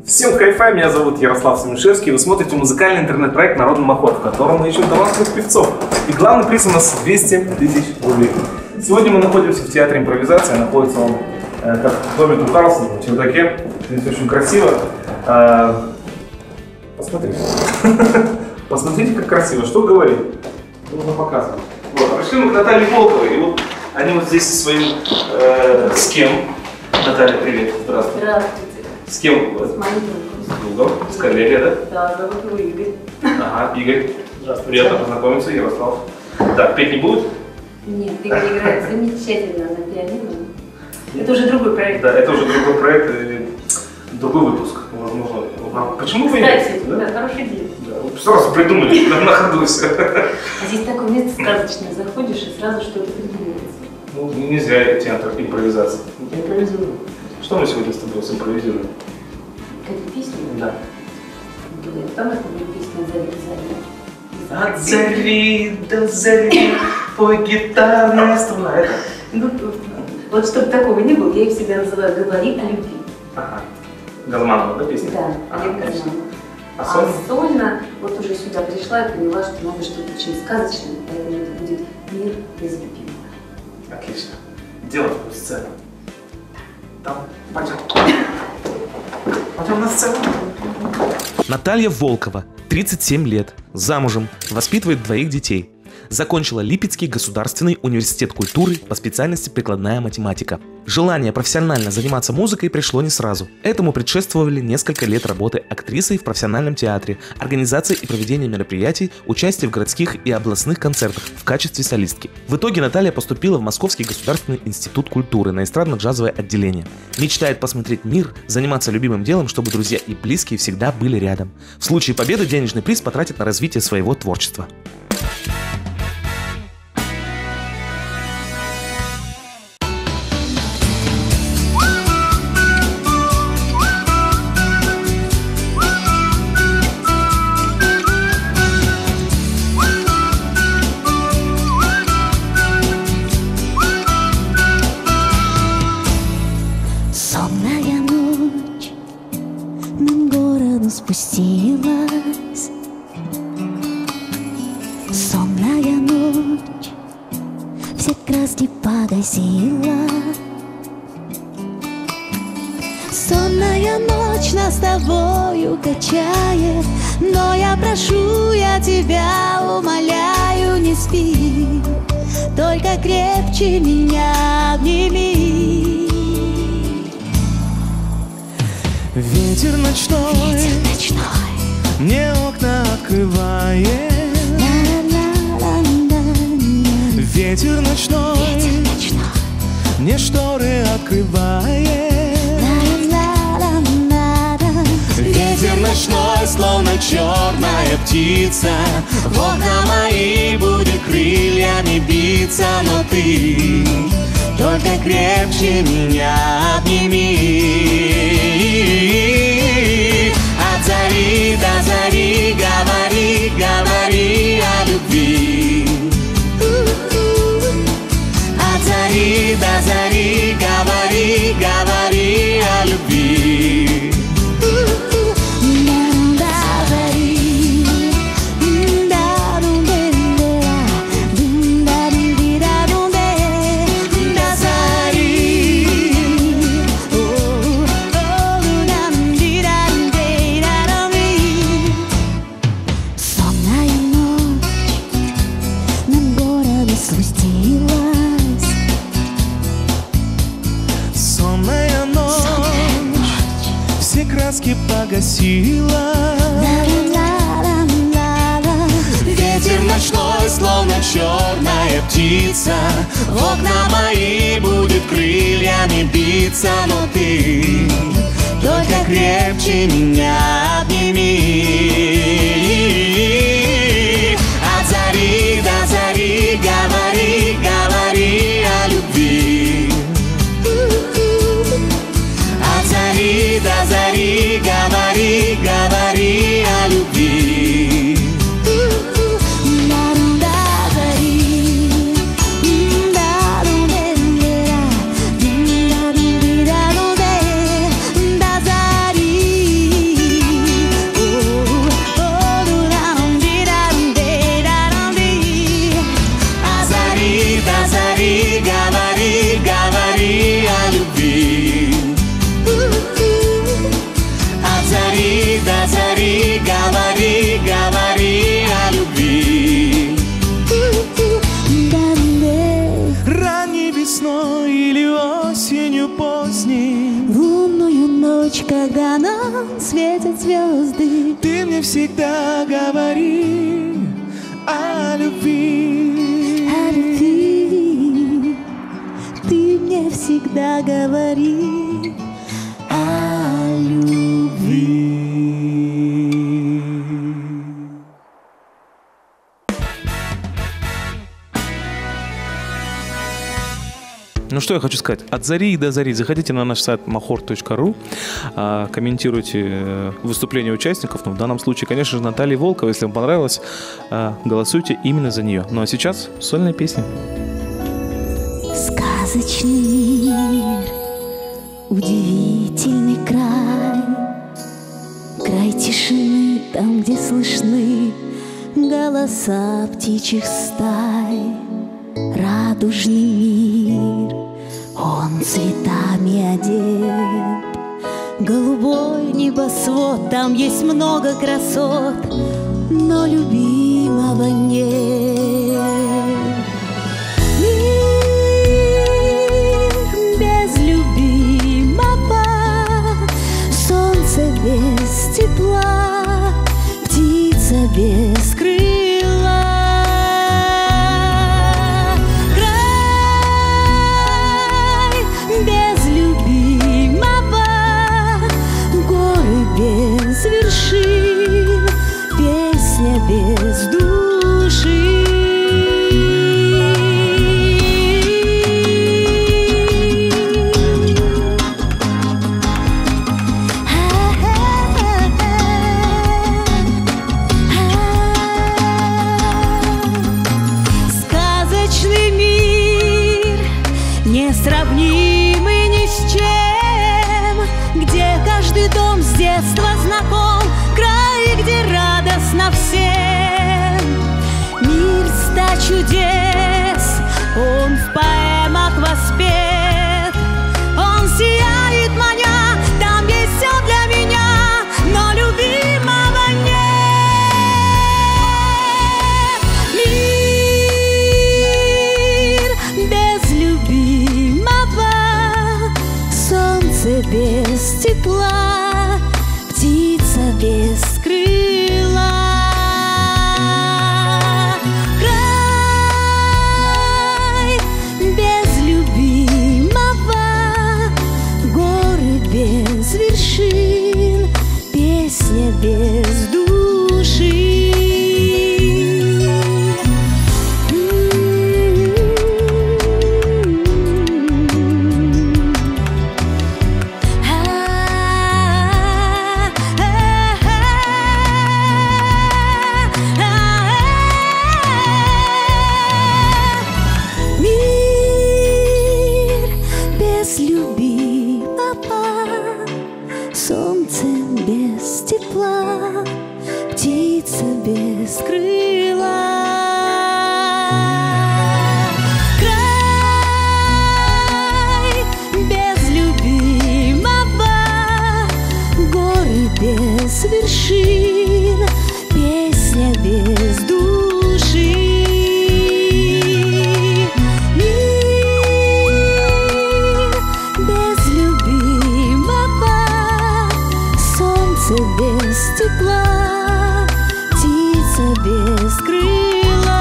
Всем хай-фай, меня зовут Ярослав Семишевский, вы смотрите музыкальный интернет-проект «Народный махор», в котором мы ищем талантливых певцов. И главный приз у нас 200 тысяч рублей. Сегодня мы находимся в театре импровизации, находится он как в доме у Карлсона, на чердаке. Здесь очень красиво. Посмотрите. Посмотрите, как красиво. Что говорить? Нужно показывать. Вот, пришли мы к Наталье Волковой, и вот они вот здесь со своим... с кем? Наталья, привет. Здравствуй. Здравствуйте. С кем? С моим другом. С другом? С коллегой, да? Да, зовут его Игорь. Ага, Игорь. Здравствуйте. Приятно познакомиться, Ярослав. Так, петь не будет? Нет, Игорь играет замечательно на пианино. Это уже другой проект. Да, это уже другой проект, другой выпуск, возможно. Почему вы Кстати, да, хорошая идея. Да, вот сразу придумали, на ходу все. А здесь такое место сказочное, заходишь и сразу что-то придумывается. Ну, не зря театр импровизации. Мы импровизируем. Что мы сегодня с тобой симпровизируем? Какие песни? Да. Там это будет песня «Зари, зари». От зари до зари, пой гитарная струна. Это? Ну, вот чтобы такого не было, я их всегда называю «Говори о любви». Ага. Газманова, да, песня? Да, Ага, Олег Газманов. А сольно, вот уже сюда пришла и поняла, что надо что-то очень сказочное, поэтому это будет «Мир без любимого». Отлично. Дело в сцену. Там, пойдем. Пойдем на сцену. Наталья Волкова, 37 лет, замужем, воспитывает двоих детей. Закончила Липецкий государственный университет культуры по специальности прикладная математика. Желание профессионально заниматься музыкой пришло не сразу. Этому предшествовали несколько лет работы актрисой в профессиональном театре, организации и проведения мероприятий, участие в городских и областных концертах в качестве солистки. В итоге Наталья поступила в Московский государственный институт культуры на эстрадно-джазовое отделение. Мечтает посмотреть мир, заниматься любимым делом, чтобы друзья и близкие всегда были рядом. В случае победы денежный приз потратит на развитие своего творчества. Сонная ночь над городом спустилась. Сонная ночь все краски погасила. Сонная ночь нас с тобою качает, но я прошу, я тебя умоляю, не спи, только крепче меня обними. Ветер ночной, мне окна открывает. Ветер ночной, мне шторы открывает. Ветер ночной, словно черная птица, в окна мои будет крыльями биться, но ты только крепче меня обними. От зари до зари говори, говори о любви. От зари до зари говори, говори о любви. Сонная ночь все краски погасила. Ветер ночной, словно черная птица, в окна мои будет крыльями биться, но ты только крепче меня обними. От зари до зари говори, говори о любви. От зари до зари говори, говори о любви. До зари. когда нам светят звезды. Ты мне всегда говори о любви. О любви. Ты мне всегда говори о любви. Ну что я хочу сказать. От зари и до зари. Заходите на наш сайт mahor.ru, комментируйте выступления участников. Ну, в данном случае, конечно же, Наталья Волкова. Если вам понравилось, голосуйте именно за нее. Ну а сейчас сольная песня. Сказочный мир, удивительный край, край тишины, там, где слышны голоса птичьих стай. Радужный мир, он цветами одет, голубой небосвод, там есть много красот, но любимого нет. Мир без любимого, солнце без тепла, птица без крыльев. Без души. Сказочный мир, несравнимый ни с чем, где каждый дом с детства знаком, край, где радостно всем. Мир ста чудес, он в поэмах воспет, он сияет маня, там есть все для меня, но любимого нет. Мир без любимого, солнце без тепла, птица без крыла. Край без любимого, горы без вершин, песня без души. Солнце без тепла, птица без крыла. Край без любимого, горы без вершин, песня без души. Без тепла, птица без крыла.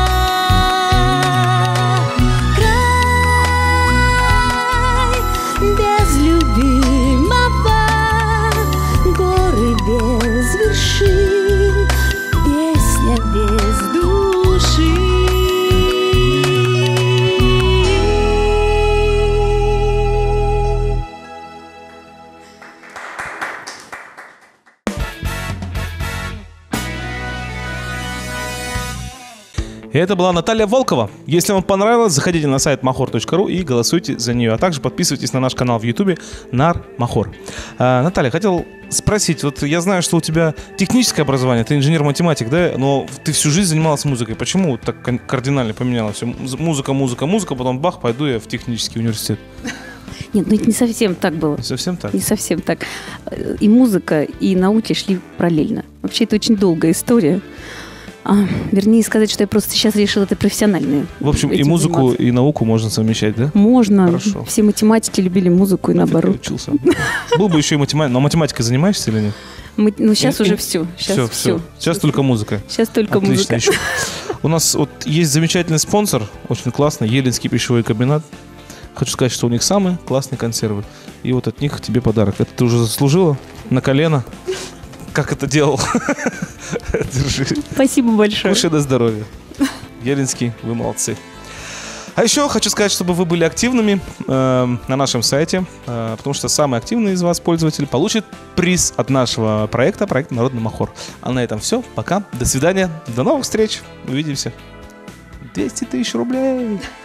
Край без любимого, горы без вершин, песня без души. И это была Наталья Волкова. Если вам понравилось, заходите на сайт mahor.ru и голосуйте за нее. А также подписывайтесь на наш канал в YouTube Нар Махор. Наталья, хотел спросить, вот я знаю, что у тебя техническое образование, ты инженер-математик, да? Но ты всю жизнь занималась музыкой. Почему так кардинально поменялось? Музыка, потом бах, пойду я в технический университет. Нет, ну это не совсем так было. Не совсем так? Не совсем так. И музыка, и науки шли параллельно. Вообще это очень долгая история. Вернее сказать, что я просто сейчас решила это профессионально. В общем, и музыку, и науку можно совмещать, да? Можно. Хорошо. Все математики любили музыку и наоборот. Учился. Был бы еще и математик. Но математикой занимаешься или нет? Сейчас уже все. Сейчас Сейчас только музыка. Сейчас только Отлично. музыка. Еще. У нас вот есть замечательный спонсор, очень классный, Еленский пищевой комбинат. Хочу сказать, что у них самые классные консервы. И вот от них тебе подарок. Это ты уже заслужила на колено. Как это делал? Держи. Спасибо большое. Кушай на здоровье. Еленский, вы молодцы. А еще хочу сказать, чтобы вы были активными на нашем сайте, потому что самый активный из вас пользователь получит приз от нашего проекта «Народный Махор». А на этом все. Пока. До свидания. До новых встреч. Увидимся. 200 000 рублей.